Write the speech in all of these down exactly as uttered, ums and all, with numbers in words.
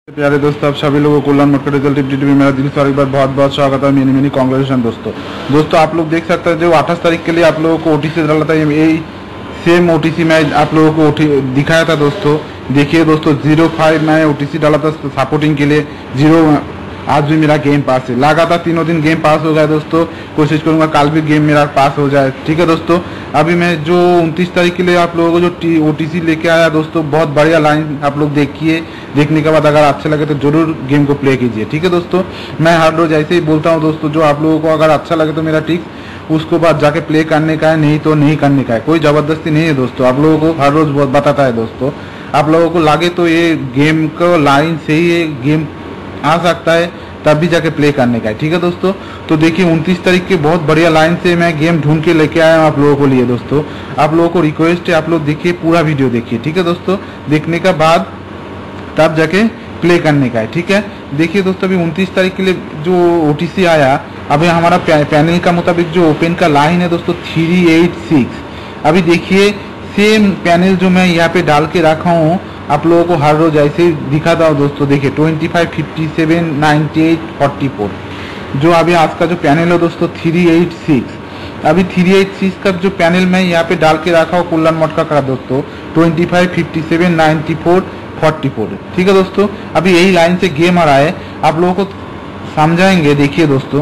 प्यारे दोस्तों, आप सभी लोगों को कल्याण मटका रिजल्ट टीवी में मेरा दिल से एक बार बहुत बहुत स्वागत है। मेनी मेनी कांग्रेचुलेशन दोस्तों। दोस्तों आप लोग देख सकते हैं जो अट्ठाईस तारीख के लिए आप लोगों को ओटीसी डाला था, यही सेम ओटीसी मैं आप लोगों को दिखाया था दोस्तों। देखिए दोस्तों, जीरो फाइव मैं ओटीसी डाला था सपोर्टिंग के लिए, जीरो आज भी मेरा गेम पास है। लगातार तीनों दिन गेम पास हो गया दोस्तों। कोशिश करूंगा कल भी गेम मेरा पास हो जाए, ठीक है दोस्तों। अभी मैं जो उनतीस तारीख के लिए आप लोगों को जो ओटीसी लेके आया दोस्तों, बहुत बढ़िया लाइन आप लोग देखिए। देखने के बाद अगर अच्छा लगे तो जरूर गेम को प्ले कीजिए, ठीक है दोस्तों। मैं हर रोज ऐसे ही बोलता हूँ दोस्तों, जो आप लोगों को अगर अच्छा लगे तो मेरा टिप्स उसको बाद जाके प्ले करने का है, नहीं तो नहीं करने का है। कोई जबरदस्ती नहीं है दोस्तों, आप लोगों को हर रोज बहुत बताता है दोस्तों। आप लोगों को लगे तो ये गेम को लाइन से ही ये गेम आ सकता है, तब भी जाके प्ले करने का है, ठीक है दोस्तों। तो देखिए उनतीस तारीख के बहुत बढ़िया लाइन से मैं गेम ढूंढ के लेके आया हूँ आप लोगों को लिए दोस्तों। आप लोगों को रिक्वेस्ट है, आप लोग देखिए पूरा वीडियो देखिए, ठीक है दोस्तों। देखने का बाद तब जाके प्ले करने का है, ठीक है। देखिए दोस्तों, अभी उनतीस तारीख के लिए जो ओटीसी आया, अभी हमारा पैनल का मुताबिक जो ओपन का लाइन है दोस्तों थ्री एट सिक्स। अभी देखिए सेम पैनल जो मैं यहाँ पे डाल के रखा हूँ, आप लोगों को हर रोज ऐसे ही दिखाता हूँ दोस्तों। देखिए twenty five, fifty seven, ninety eight, forty four जो अभी आज का जो पैनल है दोस्तों थ्री एट सिक्स। अभी थ्री एट सिक्स का जो पैनल मैं यहाँ पे डाल के रखा हूँ कल्याण मटका का दोस्तों, twenty five, fifty seven, ninety four, forty four, ठीक है दोस्तों। अभी यही लाइन से गेम आ रहा है, आप लोगों को समझाएंगे। देखिए दोस्तों,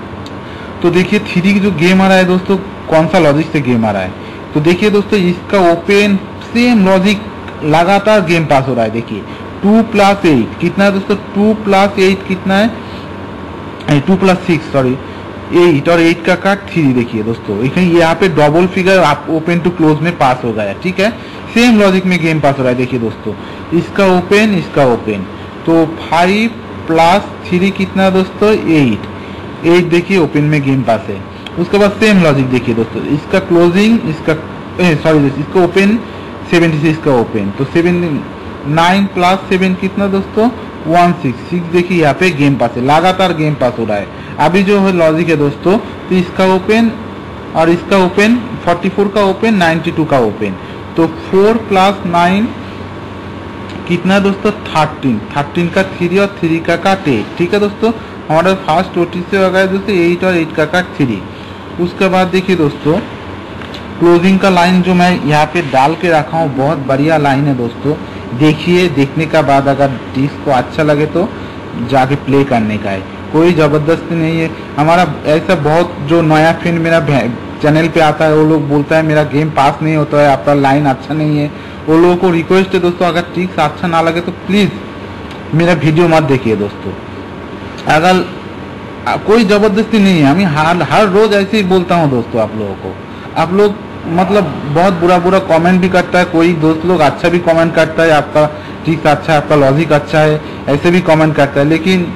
तो देखिए थ्री जो गेम आ रहा है दोस्तों, कौन सा लॉजिक से गेम आ रहा है, तो देखिए दोस्तों इसका ओपन सेम लॉजिक लगातार गेम पास हो रहा है। देखिए टू प्लस एट कितना है दोस्तों, टू प्लस एट कितना है, two plus six sorry eight, और एट का काट थ्री। देखिए दोस्तों यहाँ पे डबल फिगर आप ओपन टू क्लोज में पास हो गया, ठीक है। सेम लॉजिक में गेम पास हो रहा है। देखिए दोस्तों इसका ओपन, इसका ओपन, तो फाइव प्लस थ्री कितना है दोस्तों, एट। एट देखिए ओपन में गेम पास है। उसके बाद सेम लॉजिक देखिए दोस्तों, इसका क्लोजिंग, इसका सॉरी इसका ओपन, सेवेंटी सिक्स का ओपन, तो सेवन नाइन प्लस सेवन कितना दोस्तों, वन सिक्स सिक्स। देखिए यहाँ पे गेम पास है, लगातार गेम पास हो रहा है। अभी जो है लॉजिक है दोस्तों, तो इसका ओपन और इसका ओपन, फोर्टी फोर का ओपन, नाइन्टी टू का ओपन, तो फोर प्लस नाइन कितना दोस्तों, थर्टीन। थर्टीन का थ्री और थ्री का काट एट, ठीक है दोस्तों। हमारा फर्स्ट ओटी से हो गया दोस्तों एट और एट का काट थ्री। उसके बाद देखिए दोस्तों क्लोजिंग का लाइन जो मैं यहाँ पे डाल के रखा हूँ, बहुत बढ़िया लाइन है दोस्तों। देखिए, देखने का बाद अगर टिप्स को अच्छा लगे तो जाके प्ले करने का है, कोई जबरदस्ती नहीं है। हमारा ऐसा बहुत जो नया फ्रेंड मेरा चैनल पे आता है, वो लोग बोलता है मेरा गेम पास नहीं होता है, आपका लाइन अच्छा नहीं है। वो लोगों को रिक्वेस्ट है दोस्तों, अगर टिप्स अच्छा ना लगे तो प्लीज़ मेरा वीडियो मत देखिए दोस्तों। अगर कोई जबरदस्ती नहीं है, मैं हर हर रोज ऐसे ही बोलता हूँ दोस्तों आप लोगों को। आप लोग मतलब बहुत बुरा बुरा कमेंट भी करता है, कोई दोस्त लोग अच्छा भी कमेंट करता है, आपका ठीक अच्छा है, आपका लॉजिक अच्छा है, ऐसे भी कमेंट करता है। लेकिन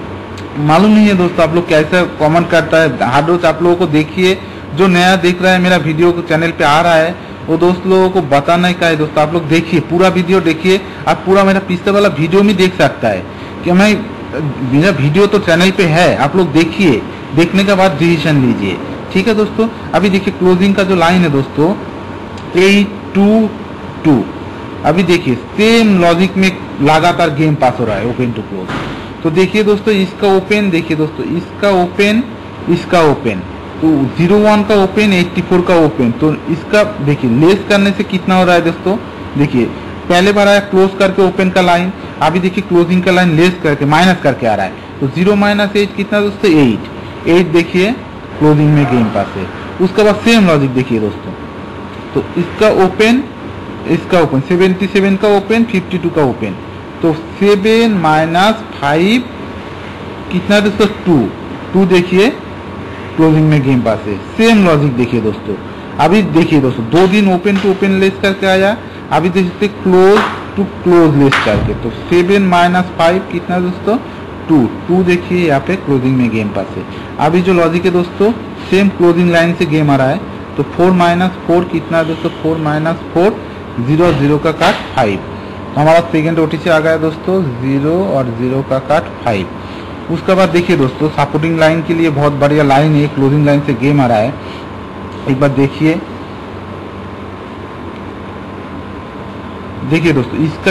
मालूम नहीं है दोस्तों आप लोग कैसे कमेंट करता है। हर रोज आप लोगों को देखिए, जो नया देख रहा है मेरा वीडियो को चैनल पे आ रहा है, वो दोस्त लोगों को बताना का है दोस्तों। आप लोग देखिए, पूरा वीडियो देखिए, आप पूरा मेरा पिछले वाला वीडियो में देख सकता है कि मैं मेरा वीडियो तो चैनल पे है, आप लोग देखिए, देखने के बाद डिसीजन लीजिए, ठीक है दोस्तों। अभी देखिए क्लोजिंग का जो लाइन है दोस्तों एट टू टू। अभी देखिए सेम लॉजिक में लगातार गेम पास हो रहा है, ओपन टू क्लोज। तो देखिए दोस्तों इसका ओपन, देखिए दोस्तों इसका ओपन, इसका ओपन, तो जीरो वन का ओपन, एट्टी फोर का ओपन, तो इसका देखिए लेस करने से कितना हो रहा है दोस्तों। देखिए पहले बार आया क्लोज करके ओपन का लाइन, अभी देखिए क्लोजिंग का लाइन लेस करके माइनस करके आ रहा है, तो जीरो माइनस एट कितना दोस्तों, एट। एट देखिए क्लोजिंग में गेम पास है। उसके बाद सेम लॉजिक देखिए दोस्तों, तो इसका ओपन, इसका ओपन, सेवेंटी सेवन का ओपन, फिफ्टी टू का ओपन, तो सेवन माइनस फाइव कितना दोस्तों, टू। टू देखिए क्लोजिंग में गेम पास है। सेम लॉजिक देखिए दोस्तों, अभी देखिए दोस्तों दो दिन ओपन टू ओपन लेस करके आया, अभी देखते क्लोज टू क्लोज लेस करके, तो सेवन माइनस फाइव कितना दोस्तों, टू। टू देखिए यहाँ पे क्लोजिंग में गेम पास है। अभी जो लॉजिक है दोस्तों सेम क्लोजिंग लाइन से गेम आ रहा है, तो फोर माइनस फोर कितना दोस्तों, four minus four, zero, zero का काट फाइव, तो हमारा सेकेंड ओटीसी आ गया दोस्तों, जीरो और जीरो का काट फाइव। उसके बाद देखिए दोस्तों सपोर्टिंग लाइन के लिए बहुत बढ़िया लाइन है, क्लोजिंग लाइन से गेम आ रहा है। एक बार देखिए, देखिए दोस्तों इसका जो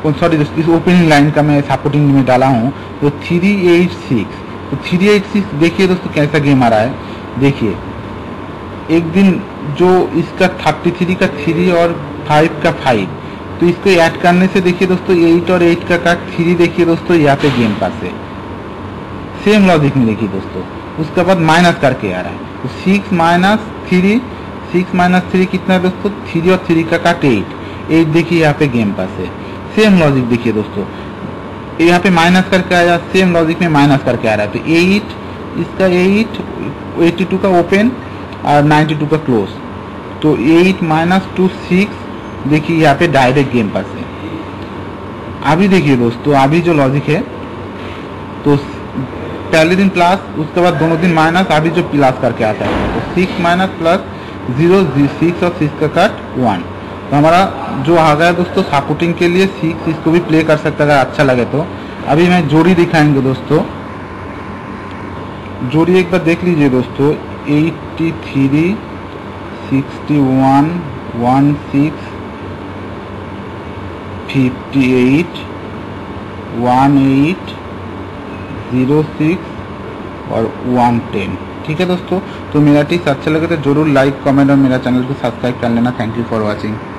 सॉरी दोस्तों इस ओपनिंग लाइन का मैं सपोर्टिंग में डाला हूँ। तो थ्री एट सिक्स, तो थ्री एट सिक्स देखिए दोस्तों कैसा गेम आ रहा है। देखिए एक दिन जो इसका थर्टी थ्री का थ्री और फाइव का फाइव, तो इसको ऐड करने से देखिए दोस्तों एट और एट का का थ्री देखिए दोस्तों यहाँ पे गेम पास है। सेम लॉजिक में देखिए दोस्तों उसके बाद माइनस करके आ रहा है। तो six minus three, six minus three कितना है दोस्तों, थ्री और थ्री का काट एट, एट देखिए यहाँ पे गेम पास है। सेम लॉजिक देखिए दोस्तों यहाँ पे माइनस करके आया, सेम लॉजिक में माइनस करके आ रहा है। तो एट इसका एट, एटी टू का ओपन और नाइन्टी टू का क्लोज, तो एट माइनस टू सिक्स देखिए यहाँ पे डायरेक्ट गेम पास है। अभी देखिए दोस्तों अभी जो लॉजिक है तो पहले दिन प्लस, उसके बाद दोनों दिन माइनस, अभी जो प्लस करके आता है तो six minus plus zero, six और सिक्स का कट वन। तो हमारा जो आ गया दोस्तों सपोर्टिंग के लिए सिक्स, इसको भी प्ले कर सकता है अगर अच्छा लगे तो। अभी मैं जोड़ी दिखाएंगे दोस्तों, जोड़ी एक बार देख लीजिए दोस्तों, eighty three, sixty one, one six, fifty eight, one eight, zero six और वन टेन। ठीक है दोस्तों, तो मेरा टिप्स अच्छा लगे तो जरूर लाइक कमेंट और मेरा चैनल को सब्सक्राइब कर लेना। Thank you for watching.